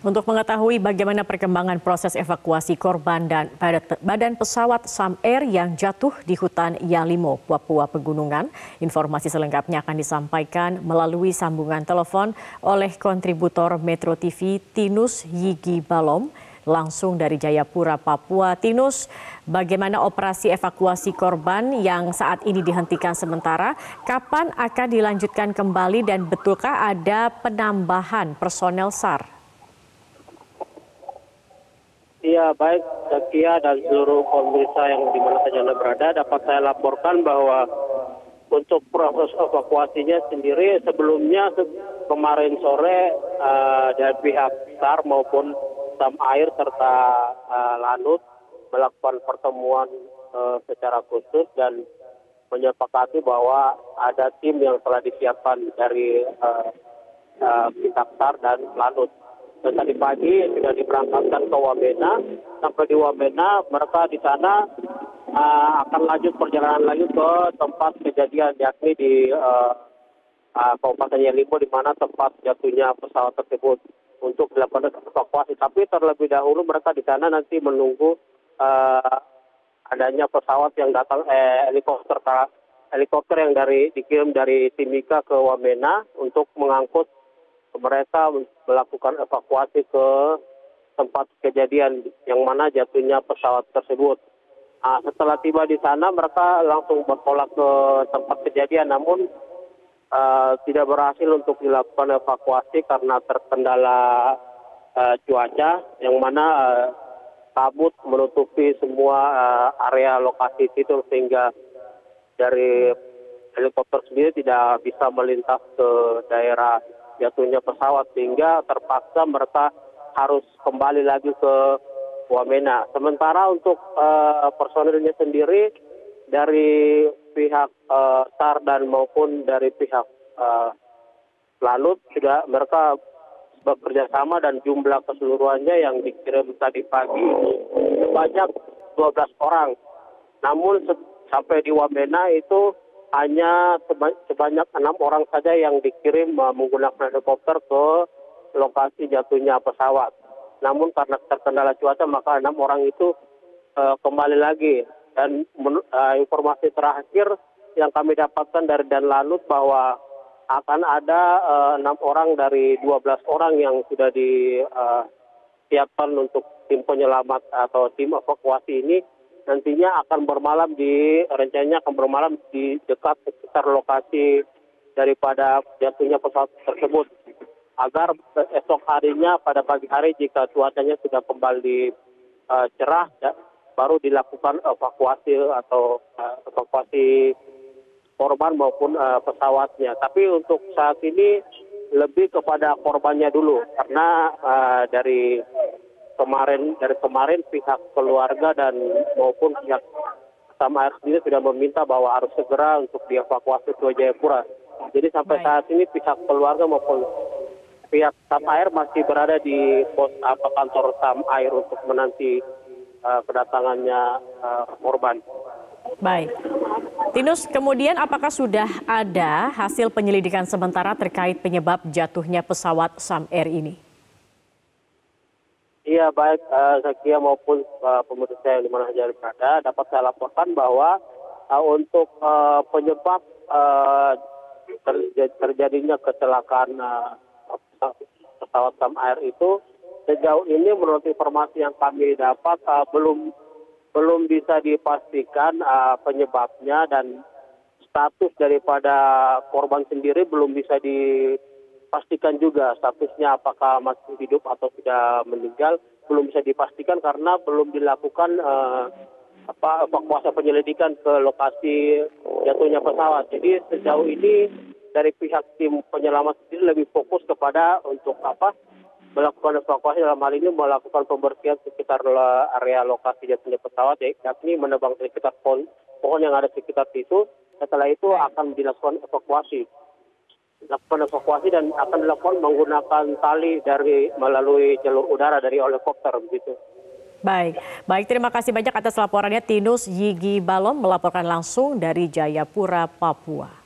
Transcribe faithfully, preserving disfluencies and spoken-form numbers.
Untuk mengetahui bagaimana perkembangan proses evakuasi korban dan badan pesawat Sam Air yang jatuh di hutan Yalimo, Papua Pegunungan, informasi selengkapnya akan disampaikan melalui sambungan telepon oleh kontributor Metro T V Tinus Yigi Balom, langsung dari Jayapura, Papua. Tinus, bagaimana operasi evakuasi korban yang saat ini dihentikan sementara? Kapan akan dilanjutkan kembali dan betulkah ada penambahan personel S A R? Iya, baik Zakia dan seluruh pemirsa yang di mana saja Anda berada, dapat saya laporkan bahwa untuk proses evakuasinya sendiri sebelumnya kemarin sore uh, dari pihak S A R maupun Sam Air serta uh, Lanut melakukan pertemuan uh, secara khusus dan menyepakati bahwa ada tim yang telah disiapkan dari uh, uh, pihak S A R dan Lanut. Dan tadi pagi sudah diberangkatkan ke Wamena. Sampai di Wamena, mereka di sana uh, akan lanjut perjalanan lagi ke tempat kejadian, yakni di uh, uh, Kabupaten Yalimo, di mana tempat jatuhnya pesawat tersebut untuk dilakukan evakuasi. Tapi terlebih dahulu mereka di sana nanti menunggu uh, adanya pesawat yang datang, eh, helikopter helikopter yang dari dikirim dari Timika ke Wamena untuk mengangkut mereka melakukan evakuasi ke tempat kejadian yang mana jatuhnya pesawat tersebut. Nah, setelah tiba di sana mereka langsung bertolak ke tempat kejadian, namun uh, tidak berhasil untuk dilakukan evakuasi karena terkendala uh, cuaca yang mana uh, kabut menutupi semua uh, area lokasi itu sehingga dari helikopter sendiri tidak bisa melintas ke daerah jatuhnya pesawat, sehingga terpaksa mereka harus kembali lagi ke Wamena. Sementara untuk uh, personilnya sendiri dari pihak uh, S A R dan maupun dari pihak uh, Lanut sudah mereka bekerja sama dan jumlah keseluruhannya yang dikirim tadi pagi sebanyak dua belas orang. Namun sampai di Wamena itu hanya sebanyak enam orang saja yang dikirim menggunakan helikopter ke lokasi jatuhnya pesawat. Namun karena terkendala cuaca maka enam orang itu uh, kembali lagi. Dan uh, informasi terakhir yang kami dapatkan dari Dan Lanut bahwa akan ada uh, enam orang dari dua belas orang yang sudah disiapkan uh, untuk tim penyelamat atau tim evakuasi ini nantinya akan bermalam di rencananya akan bermalam di dekat sekitar lokasi daripada jatuhnya pesawat tersebut agar esok harinya pada pagi hari jika cuacanya sudah kembali uh, cerah ya, baru dilakukan evakuasi atau uh, evakuasi korban maupun uh, pesawatnya. Tapi untuk saat ini lebih kepada korbannya dulu karena uh, dari Kemarin dari kemarin pihak keluarga dan maupun pihak Sam Air sendiri sudah meminta bahwa harus segera untuk dievakuasi ke Jayapura. Jadi sampai Baik. saat ini pihak keluarga maupun pihak Sam Air masih berada di pos apa kantor Sam Air untuk menanti uh, kedatangannya uh, korban. Baik, Tinus, kemudian apakah sudah ada hasil penyelidikan sementara terkait penyebab jatuhnya pesawat Sam Air ini? Iya, baik uh, Zakia maupun uh, pemirsa yang di mana saja berada, dapat saya laporkan bahwa uh, untuk uh, penyebab uh, terj terjadinya kecelakaan uh, pesawat Sam Air itu sejauh ini menurut informasi yang kami dapat uh, belum belum bisa dipastikan uh, penyebabnya dan status daripada korban sendiri belum bisa di pastikan juga statusnya apakah masih hidup atau sudah meninggal belum bisa dipastikan karena belum dilakukan uh, apa evakuasi penyelidikan ke lokasi jatuhnya pesawat. Jadi sejauh ini dari pihak tim penyelamat sendiri lebih fokus kepada untuk apa melakukan evakuasi, dalam hal ini melakukan pembersihan sekitar area lokasi jatuhnya pesawat, yakni menebang sekitar pohon pohon yang ada sekitar situ. Setelah itu akan dilakukan evakuasi. Dilakukan evakuasi dan akan dilakukan menggunakan tali dari melalui jalur udara dari helikopter begitu. Baik, baik terima kasih banyak atas laporannya Tinus Yigi Balom melaporkan langsung dari Jayapura, Papua.